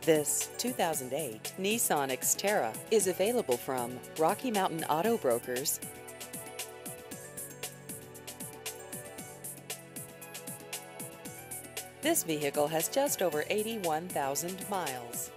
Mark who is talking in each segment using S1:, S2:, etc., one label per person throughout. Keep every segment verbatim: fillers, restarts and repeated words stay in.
S1: This two thousand eight Nissan Xterra is available from Rocky Mountain Auto Brokers. This vehicle has just over eighty-one thousand miles.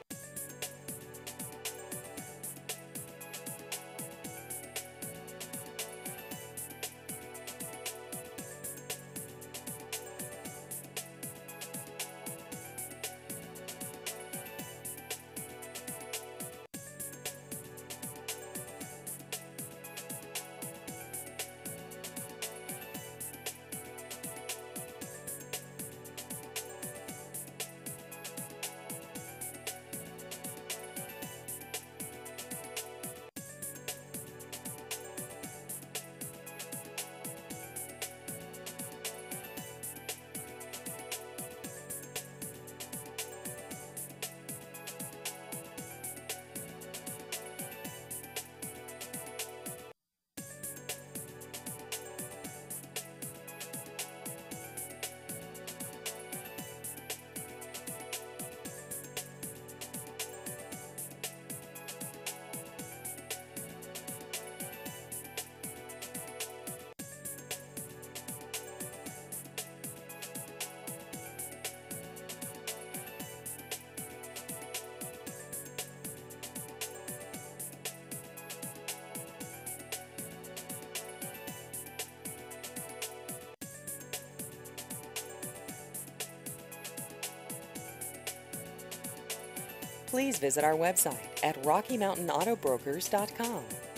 S1: Please visit our website at rocky mountain auto brokers dot com.